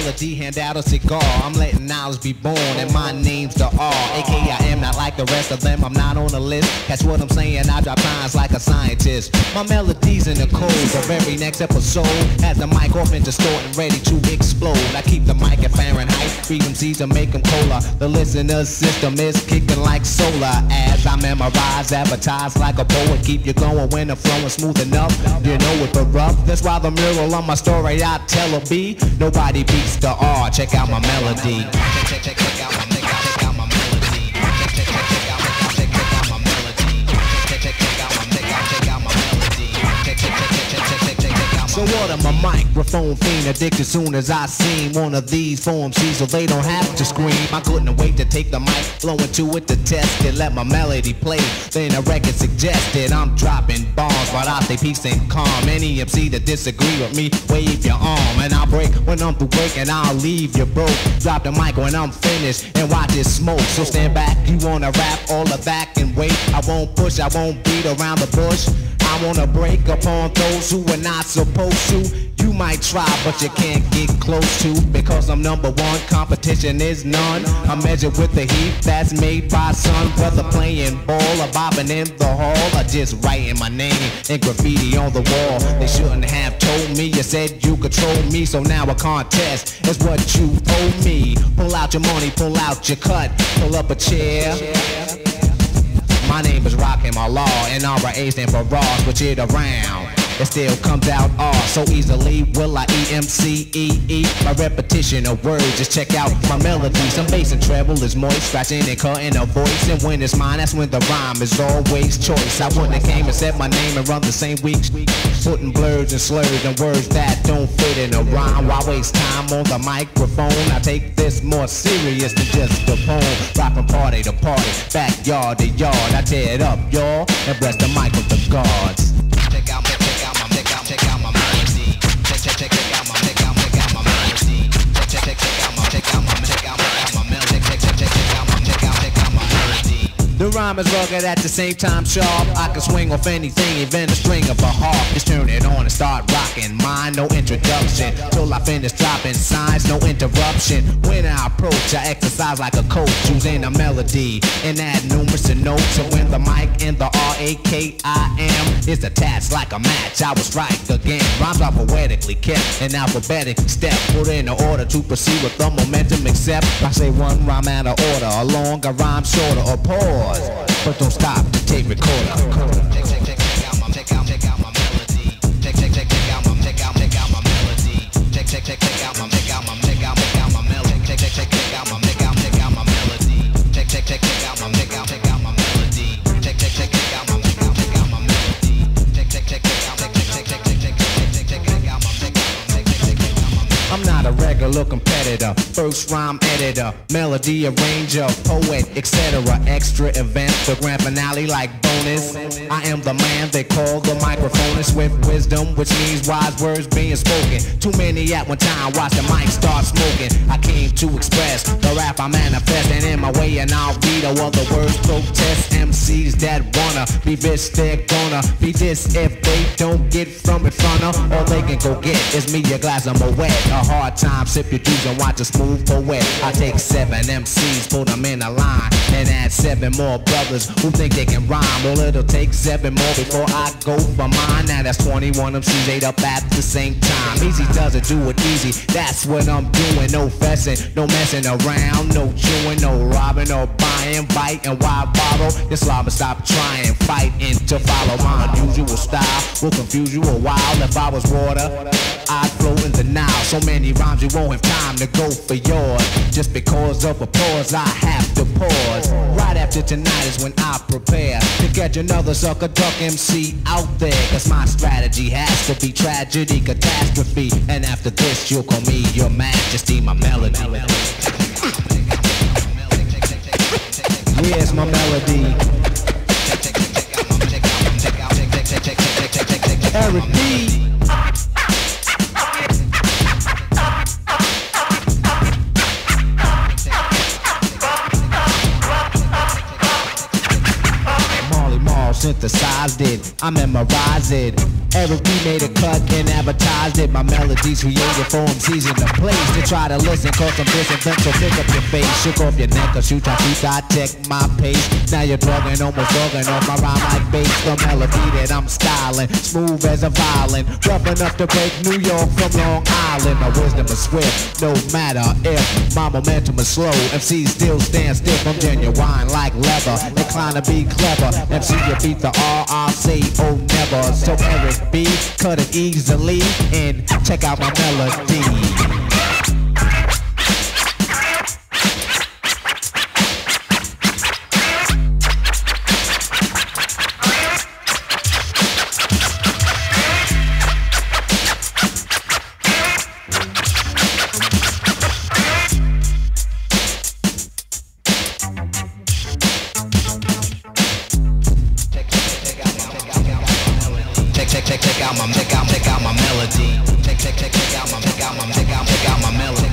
melody, hand out a cigar. I'm letting knowledge be born, and my name's the R. A.K.A. I am not like the rest of them, I'm not on the list. Catch what I'm saying, I drop lines like a scientist. My melody's in the code of every next episode. Has the mic off and distorting, ready to explode. I keep the mic at Fahrenheit, freeze them seeds and make them cola. The listener's system is kicking like solar. As I memorize, advertise like a poet. Keep you going when the flowing smooth enough. You know it but rough, that's why the mural on my story I tell a B. Nobody beats the R, check out my melody. Check out my melody. Check out my melody. Check out my melody. Check out my melody. So what am a microphone fiend addicted soon as I seen one of these form C's so they don't have to scream. I couldn't wait to take the mic, blow into it to test it, let my melody play. Then the record suggested I'm dropping bombs, but I stay peace and calm. Any MC that disagree with me, wave your arm, and I'll break when I'm through breaking. I'll leave you broke. Drop the mic when I'm finished and watch it smoke. So stand back, you wanna rap all of that and wait. I won't push, I won't beat around the bush. I wanna break upon those who are not supposed to. You might try, but you can't get close to, because I'm number one, competition is none. I'm measured with the heat that's made by sun. Whether playing ball or bobbing in the hall, or just writing my name in graffiti on the wall. They shouldn't have told me, you said you control me, so now a contest is what you owe me. Pull out your money, pull out your cut, pull up a chair. My name is Rockin' my law, and R.A. stand for raw, switch it around. It still comes out R so easily. Will I E-M-C-E-E? My repetition of words, just check out my melody. Some bass and treble is moist, scratching and cutting a voice. And when it's mine, that's when the rhyme is always choice. I wouldn't have came and said my name and run the same week, putting blurs and slurs and words that don't fit in a rhyme. Why waste time on the microphone? I take this more serious than just a poem. Rapping party to party, backyard to yard. I tear it up, y'all, and bless the mic with the gods. Check out my melody. Check out my melody. Check out my melody. The rhyme is rugged at the same time sharp. I can swing off anything, even a string of a harp. Just turn it on and start rocking. Mine, no introduction, till I finish dropping signs, no interruption. When I approach, I exercise like a coach, using a melody and add numerous notes. And when the mic and the R-A-K-I-M is attached like a match, I will strike again. Rhymes are poetically kept in alphabetic step, put in order to proceed with the momentum. Except I say one rhyme out of order, a longer rhyme shorter, or pause. But don't stop the tape recorder. Check out my melody. Check out my melody. Check out my melody. Check out my I'm not a regular competitor, first rhyme editor, melody arranger, poet, etc. Extra event, the grand finale like bonus. I am the man they call the microphonist, with wisdom, which means wise words being spoken. Too many at one time, watch the mic start smoking. I came to express the rap I manifest, and in my way and I'll read all other words protest. MCs that wanna be this, they're gonna be this if they don't get from in front of. All they can go get is me a glass of Moet. A hard time, sip your juice and watch a smooth poet. I take 7 MCs, put them in a line, and add 7 more brothers who think they can rhyme. Well, it'll take 7 more before I go for mine. Now that's 21 MCs ate up at the same time. Easy does it, do it easy, that's what I'm doing. No fessing, no messing around, no chewing, no robbing, no buying, biting, why bottle? This lava stop trying, fighting to follow my unusual style. Will confuse you a while. If I was water, I'd flow in the Nile. So many rhymes you won't have time to go for yours. Just because of applause, I have to pause. Right after tonight is when I prepare to catch another sucker duck MC out there. Cause my strategy has to be tragedy, catastrophe. And after this, you'll call me your majesty, my melody. Where's my melody? Eric B. Synthesized it, I memorized it. Eric B made a cut and advertised it. My melodies created for MCs in the place to try to listen, cause I'm disinvent, so pick up your face. Shook off your neck, cause you try to dissect my pace. Now you're drugging, almost drugging off my rhyme like bass. The melody that I'm styling, smooth as a violin, rough enough to break New York from Long Island. My wisdom is swift, no matter if my momentum is slow. MC still stand stiff, I'm genuine like leather, inclined to be clever. MC you beat the R, I say oh never. So Eric B, cut it easily and check out my melody. Check out my melody. Check out my melody.